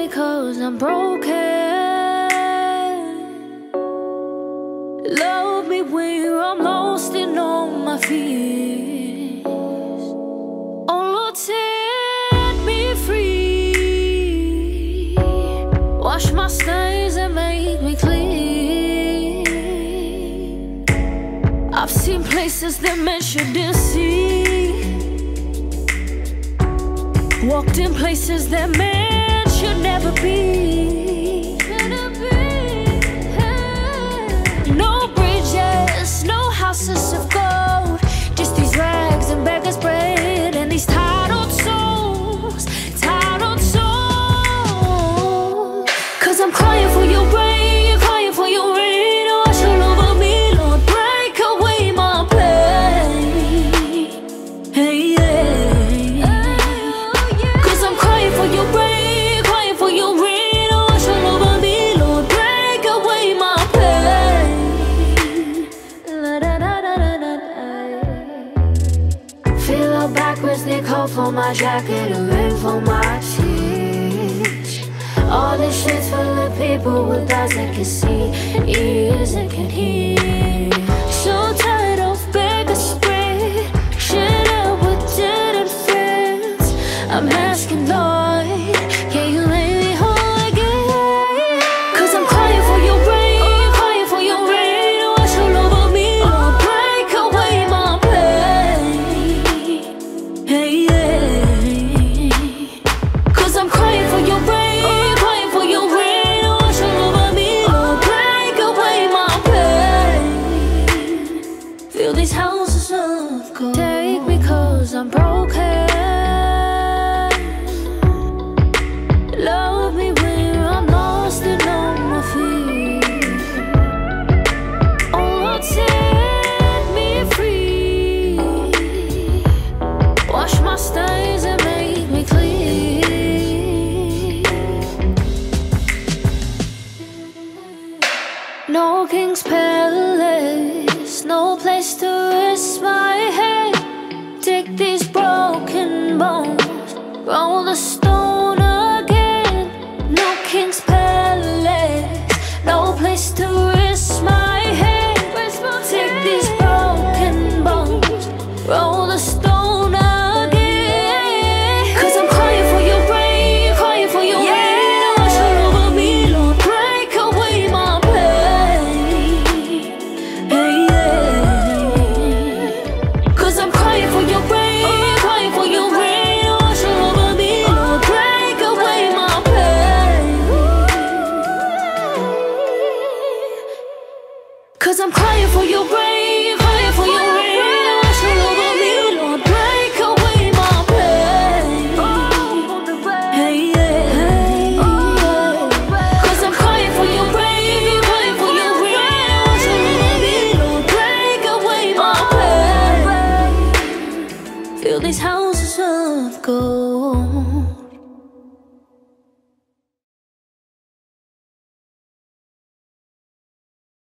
me 'cause I'm broken. Love me when I'm lost in all my fears. Oh Lord, set me free. Wash my stains and make me clean. I've seen places that men shouldn't see. Walked in places that men should never be. No bridges, no houses of gold, just these rags and beggars' bread, and these titled souls, titled souls. 'Cause I'm crying for your rain, crying for your rain. Wash all over me, Lord, break away my pain. Hey, yeah. 'Cause I'm crying for your rain, crying for your rain. Wash all over me, Lord, break away my pain. Feel all backwards, they call for my jacket, a rain for my tears. All this shit's full of people with eyes that can see, ears that can hear. So tired of beggars spread, shit up with dead and friends. I'm asking, Lord, can you lay me whole again? 'Cause I'm crying for your rain, crying for your rain. Wash all over me, Lord, break away my pain. Hey, yeah. 'Cause I'm crying for your rain, crying for your rain. Wash all over me, Lord, break away my pain. Fill these houses of gold. Take me 'cause I'm broken. Love me when I'm lost in all my fears. Oh Lord, set me free. Wash my stains and make me clean. No king's palace, no place to rest my head. Take these broken bones, roll the stone again. No king's palace, no place to rest my head. Take these broken bones, roll the stone again. 'Cause I'm crying for your rain, crying for your rain. Wash all over me, Lord, break away my pain. Hey, yeah. 'Cause I'm crying for your rain, crying for your rain. Wash all over me, Lord, break away my pain. 'Cause I'm crying for your rain, crying for your rain. Wash all over me, Lord, break away my pain. Hey, yeah. 'Cause I'm crying for your rain, crying for your rain. Wash all over me, Lord, break away my pain. Fill these houses of gold.